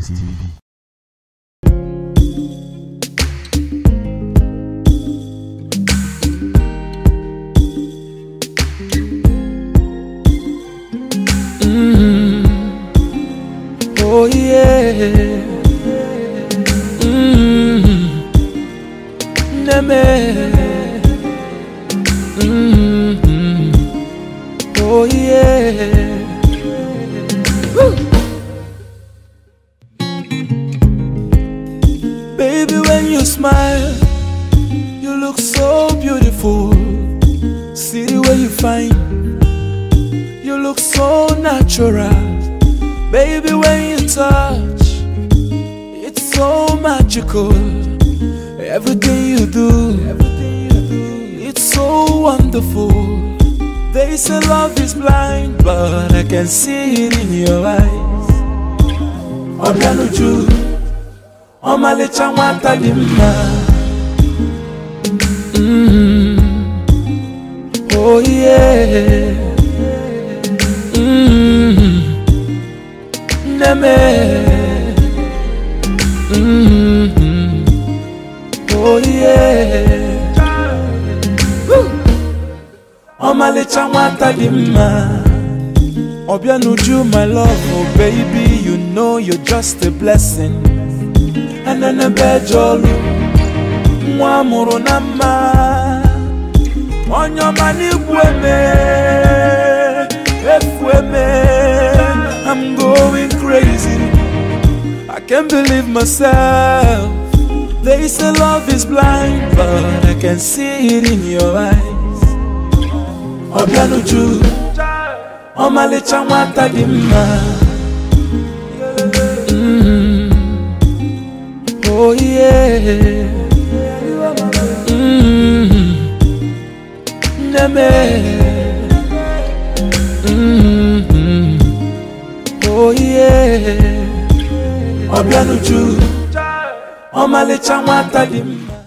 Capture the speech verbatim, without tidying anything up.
T V. Oh yeah, mm-hmm. Neme, mm-hmm. Oh yeah. Woo. Baby, when you smile, you look so beautiful. See the way you find, you look so natural. Baby, when you touch, it's so magical. Everything you do, it's so wonderful. They say love is blind, but I can see it in your eyes. Obianuju, omalecha nwata dị mma. Oh yeah. Neme, mm-hmm. Oh yeah. Omalecha nwata dị mma. Obianuju, my love, oh baby, you know you're just a blessing. And then a bejolu, mwa muru na mma. Onyo mani gweme, efweme. I'm going crazy, I can't believe myself. They say love is blind, but I can see it in your eyes. Obianuju, omalecha nwata dị mma. Oh yeah. Mm-hmm. Neme. Mm-hmm. Oh yeah. Obianuju, omalecha nwata dị mma.